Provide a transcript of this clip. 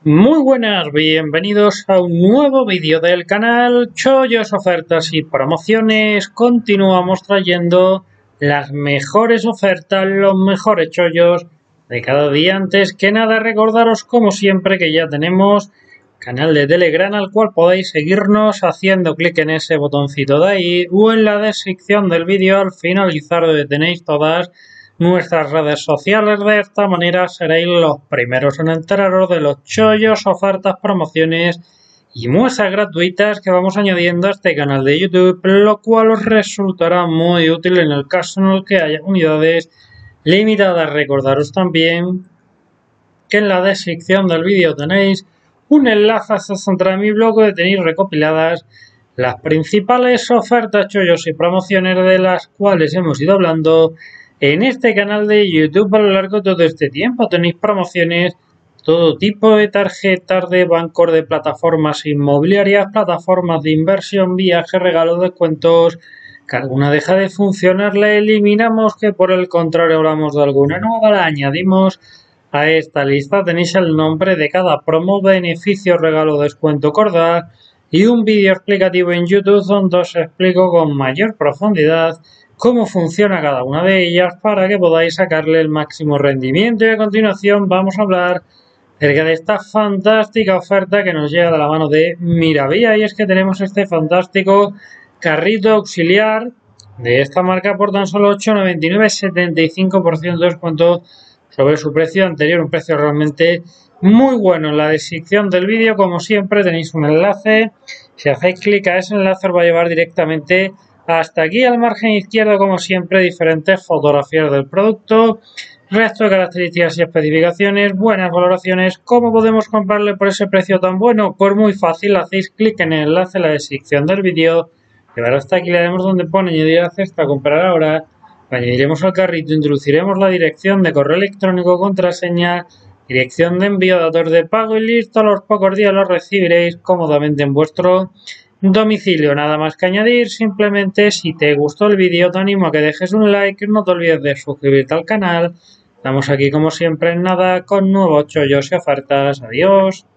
Muy buenas, bienvenidos a un nuevo vídeo del canal Chollos, Ofertas y Promociones. Continuamos trayendo las mejores ofertas, los mejores chollos de cada día. Antes que nada, recordaros como siempre que ya tenemos canal de Telegram al cual podéis seguirnos haciendo clic en ese botoncito de ahí o en la descripción del vídeo al finalizar donde tenéis todas nuestras redes sociales. De esta manera seréis los primeros en enteraros de los chollos, ofertas, promociones y muestras gratuitas que vamos añadiendo a este canal de YouTube, lo cual os resultará muy útil en el caso en el que haya unidades limitadas. Recordaros también que en la descripción del vídeo tenéis un enlace hasta central de mi blog donde tenéis recopiladas las principales ofertas, chollos y promociones de las cuales hemos ido hablando en este canal de YouTube a lo largo de todo este tiempo. Tenéis promociones, todo tipo de tarjetas de bancos, de plataformas inmobiliarias, plataformas de inversión, viajes, regalos, descuentos. Que alguna deja de funcionar, la eliminamos, que por el contrario hablamos de alguna nueva, la añadimos a esta lista. Tenéis el nombre de cada promo, beneficio, regalo, descuento, cordal y un vídeo explicativo en YouTube donde os explico con mayor profundidad cómo funciona cada una de ellas para que podáis sacarle el máximo rendimiento. Y a continuación vamos a hablar acerca de esta fantástica oferta que nos llega de la mano de Miravía, y es que tenemos este fantástico carrito auxiliar de esta marca por tan solo 8,99, 75% de descuento sobre su precio anterior, un precio realmente muy bueno. En la descripción del vídeo, como siempre, tenéis un enlace. Si hacéis clic a ese enlace os va a llevar directamente hasta aquí. Al margen izquierdo, como siempre, diferentes fotografías del producto, resto de características y especificaciones, buenas valoraciones. ¿Cómo podemos comprarle por ese precio tan bueno? Pues muy fácil, hacéis clic en el enlace en la descripción del vídeo, llevará hasta aquí, le daremos donde pone añadir a cesta, comprar ahora, añadiremos al carrito, introduciremos la dirección de correo electrónico, contraseña, dirección de envío, datos de pago y listo. A los pocos días los recibiréis cómodamente en vuestro domicilio. Nada más que añadir. Simplemente, si te gustó el vídeo, te animo a que dejes un like, no te olvides de suscribirte al canal. Estamos aquí como siempre en nada con nuevos chollos y ofertas. Adiós.